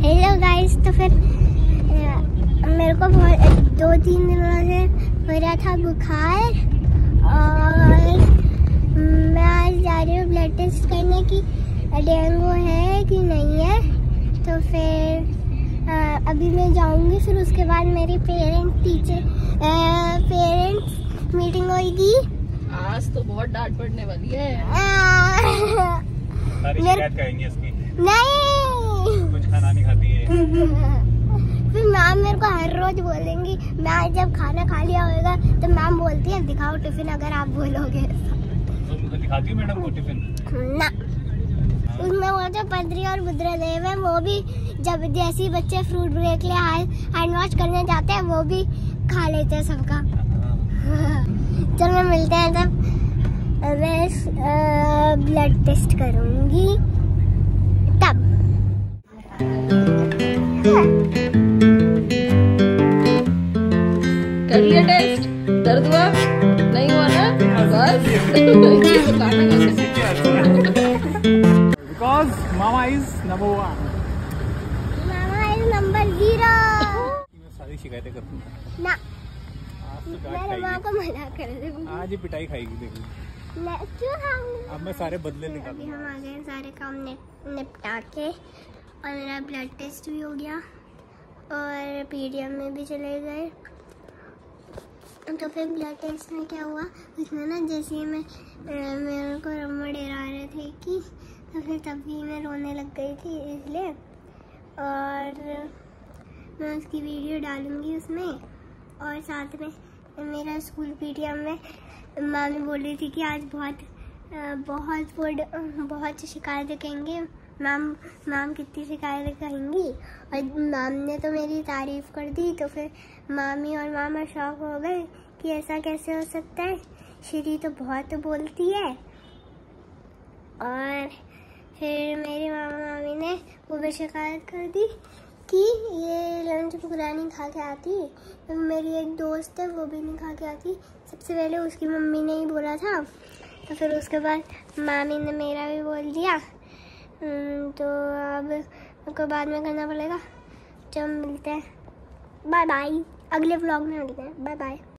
Hello guys, तो फिर मेरे को 2-3 दिनों से हो रहा था बुखार और मैं आज जा रही हूँ ब्लड टेस्ट करने की डेंगू है कि नहीं है। तो फिर अभी मैं जाऊँगी, फिर उसके बाद मेरी पेरेंट्स मीटिंग होगी। आज तो बहुत डांट पड़ने वाली है। सारी शिकायत करेंगे इसकी। नहीं, कुछ खाना नहीं खाती है। फिर मैम मेरे को हर रोज बोलेंगी। मैं जब खाना खा लिया होगा तो मैम बोलती है दिखाओ टिफिन, अगर आप बोलोगे। तो दिखाती हूँ मैडम को टिफिन ना, उसमें वो जो पदरी और बुद्रदेव है वो भी जब जैसे बच्चे फ्रूट ब्रेक ले हैंड वॉश करने जाते हैं वो भी खा लेते हैं सबका। चलो मिलते हैं तब। मैं ब्लड टेस्ट करूंगी तब। कर लिया टेस्ट? दर्द हुआ? नहीं हुआ ना? बस Because Mama is number 1. Mama is number 0। मैं सारी शिकायतें करती हूँ। ना, आज तो डांट मेरे माँ खाएगी। को मना कर दूंगी। आज ही पिटाई खाएगी देखो। क्यों खाऊंगी? अब मैं सारे बदले अभी निकालूंगा। हम आ गए सारे काम निपटा के और मेरा ब्लड टेस्ट भी हो गया और पीडीएम में भी चले गए। तो फिर ब्लड टेस्ट में क्या हुआ, उसमें ना जैसे ही मेरे को रम्मा डरा रहे थे कि तो फिर तभी मैं रोने लग गई थी, इसलिए। और मैं उसकी वीडियो डालूंगी उसमें। और साथ में मेरा स्कूल पीटीएम में मामी बोल रही थी कि आज बहुत शिकायतें कहेंगे मैम कितनी शिकायतें कहेंगी। और मैम ने तो मेरी तारीफ कर दी, तो फिर मामी और मामा शॉक हो गए कि ऐसा कैसे हो सकता है, श्री तो बहुत बोलती है। और फिर मेरी मामा मामी ने वो भी शिकायत कर दी कि ये लंच पूरा नहीं खा के आती। तो मेरी एक दोस्त है वो भी नहीं खा के आती। सबसे पहले उसकी मम्मी ने ही बोला था, तो फिर उसके बाद मामी ने मेरा भी बोल दिया। तो अब उनको बाद में करना पड़ेगा। जब मिलते हैं, बाय बाय। अगले व्लॉग में मिलते हैं, बाय बाय।